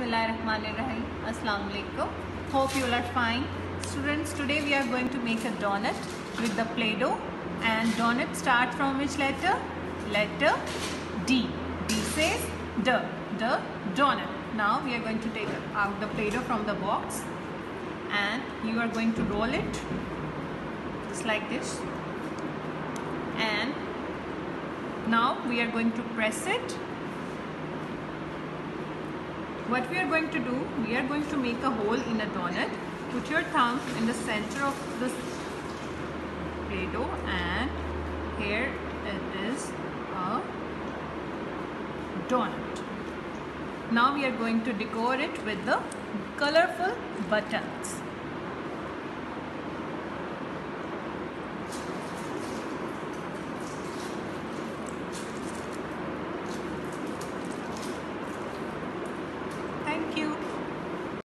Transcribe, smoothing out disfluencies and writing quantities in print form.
Bismillahirrahmanirrahim. Assalamu alaikum. Hope you all are fine. Students, today we are going to make a donut with the Play-Doh, and donut starts from which letter? Letter D. D says the donut. Now we are going to take out the Play-Doh from the box, and you are going to roll it just like this, and now we are going to press it. What we are going to do, we are going to make a hole in a donut. Put your thumb in the center of this Play-Doh, and here it is a donut. Now we are going to decor it with the colorful buttons.